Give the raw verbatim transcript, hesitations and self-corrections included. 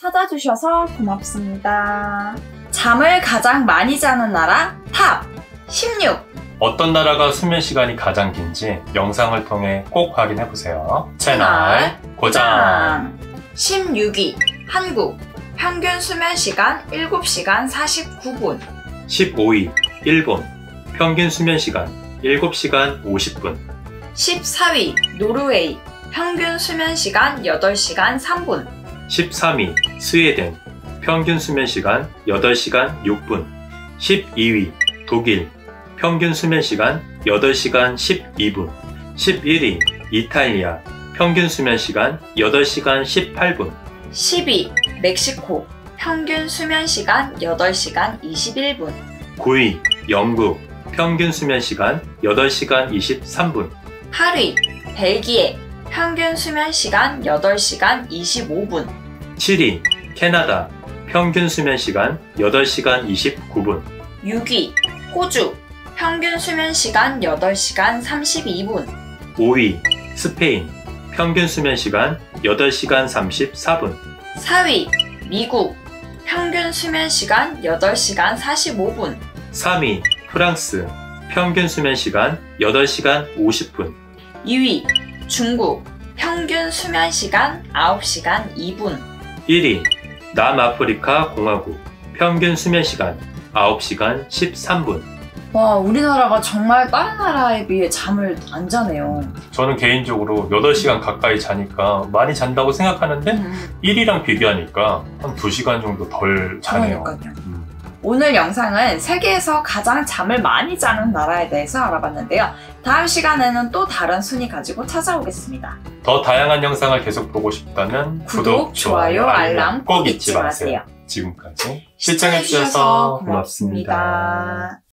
찾아주셔서 고맙습니다. 잠을 가장 많이 자는 나라 탑 십육. 어떤 나라가 수면 시간이 가장 긴지 영상을 통해 꼭 확인해보세요. 채널 고정! 십육 위 한국. 평균 수면 시간 일곱 시간 사십구 분. 십오 위 일본. 평균 수면 시간 일곱 시간 오십 분. 십사 위 노르웨이. 평균 수면 시간 여덟 시간 삼 분. 십삼 위 스웨덴. 평균 수면 시간 여덟 시간 육 분. 십이 위 독일. 평균 수면 시간 여덟 시간 십이 분. 십일 위 이탈리아. 평균 수면 시간 여덟 시간 십팔 분. 십 위 멕시코. 평균 수면 시간 여덟 시간 이십일 분. 구 위 영국. 평균 수면 시간 여덟 시간 이십삼 분. 팔 위 벨기에. 평균 수면 시간 여덟 시간 이십오 분. 칠 위 캐나다. 평균 수면 시간 여덟 시간 이십구 분. 육 위 호주. 평균 수면 시간 여덟 시간 삼십이 분. 오 위 스페인. 평균 수면 시간 여덟 시간 삼십사 분. 사 위 미국. 평균 수면 시간 여덟 시간 사십오 분. 삼 위 프랑스. 평균 수면 시간 여덟 시간 오십 분. 이 위 중국. 평균 수면 시간 아홉 시간 이 분. 일 위 남아프리카 공화국. 평균 수면 시간 아홉 시간 십삼 분. 와, 우리나라가 정말 다른 나라에 비해 잠을 안 자네요. 저는 개인적으로 여덟 시간 가까이 자니까 많이 잔다고 생각하는데 음. 일 위랑 비교하니까 한 두 시간 정도 덜 자네요. 그러니까요. 음. 오늘 영상은 세계에서 가장 잠을 많이 자는 나라에 대해서 알아봤는데요. 다음 시간에는 또 다른 순위 가지고 찾아오겠습니다. 더 다양한 영상을 계속 보고 싶다면 구독, 좋아요, 알람 꼭 잊지 마세요. 지금까지 시청해주셔서 고맙습니다.